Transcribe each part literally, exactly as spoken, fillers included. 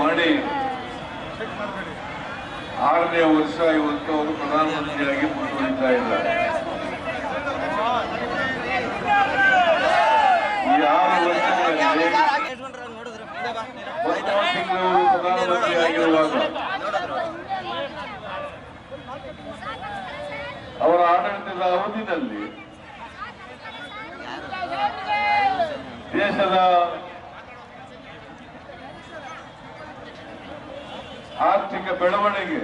ಮಾಡಿ ಆರನೇ ವರ್ಷ ಇವತ್ತು ಅವರು ಪ್ರಧಾನಮಂತ್ರಿಯಾಗಿ ಮುಂದುವರಿತಾ ಇದ್ದಾರೆ. ಈ ಆರು ವರ್ಷಗಳಲ್ಲಿ ತಿಂಗಳು ಪ್ರಧಾನಮಂತ್ರಿಯಾಗಿರುವಾಗ ಅವರ ಆಡಳಿತದ ಅವಧಿಯಲ್ಲಿ ದೇಶದ ಆರ್ಥಿಕ ಬೆಳವಣಿಗೆ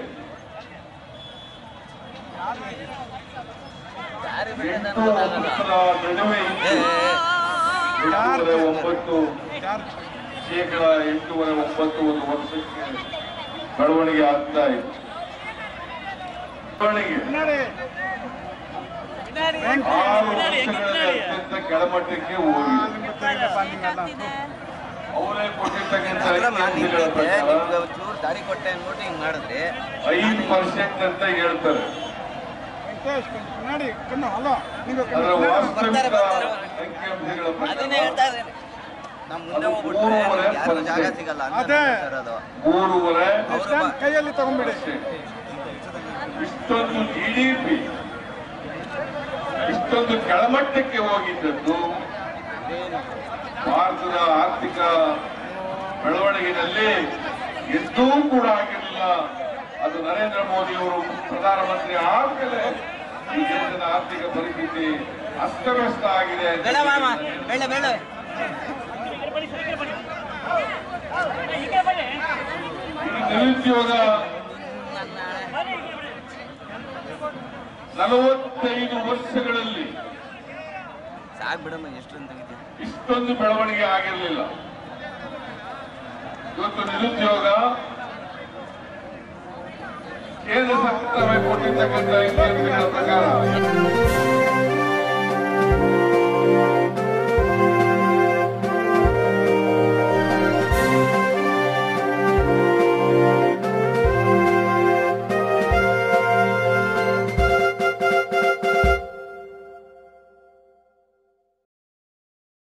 ಎಂಟು ಒಂಬತ್ತರ ನಡುವೆ ಎಂಟೂವರೆ ಒಂಬತ್ತು ಶೇಕಡ ಎಂಟೂವರೆ ಒಂಬತ್ತು ಒಂದು ವರ್ಷಕ್ಕೆ ಬೆಳವಣಿಗೆ ಆಗ್ತಾ ಇತ್ತು. ಬೆಳವಣಿಗೆ ಆರು ವರ್ಷಗಳಲ್ಲಿ ಅತ್ಯಂತ ಕೆಳಮಟ್ಟಕ್ಕೆ ಹೋಗಿದೆ. ಅವರೇ ಕೊಟ್ಟಿರ್ತಕ್ಕಂಥ ಐದು ಪರ್ಸೆಂಟ್ ಅಂತ ಹೇಳ್ತಾರೆ. ಅದರ ವಾಸ್ತವಿಕ ಅಂಕಿಅಂಶಗಳ ಪ್ರಕಾರ ಮೂರುವರೆ ಮೂರುವರೆ ಕೈಯಲ್ಲಿ ತಗೊಂಡ್ಬಿಡಿ. ಇಷ್ಟೊಂದು ಜಿಡಿಪಿ ಇಷ್ಟೊಂದು ಕೆಳಮಟ್ಟಕ್ಕೆ ಹೋಗಿದ್ದದ್ದು ಭಾರತದ ಆರ್ಥಿಕ ಬೆಳವಣಿಗೆಯಲ್ಲಿ ಎಂದೂ ಕೂಡ ಆಗಿರಲಿಲ್ಲ. ಅದು ನರೇಂದ್ರ ಮೋದಿ ಅವರು ಪ್ರಧಾನಮಂತ್ರಿ ಆದ್ಮೇಲೆ ಈ ದೇಶದ ಆರ್ಥಿಕ ಪರಿಸ್ಥಿತಿ ಅಸ್ತವ್ಯಸ್ತ ಆಗಿದೆ. ನಿರುದ್ಯೋಗ ನಲವತ್ತೈದು ವರ್ಷಗಳಲ್ಲಿ ಇಷ್ಟೊಂದು ಬೆಳವಣಿಗೆ ಆಗಿರಲಿಲ್ಲ. ಇವತ್ತು ನಿರುದ್ಯೋಗ ಕೇಂದ್ರ ಸರ್ಕಾರ ಕೊಟ್ಟಿರ್ತಕ್ಕಂಥ ಪ್ರಕಾರ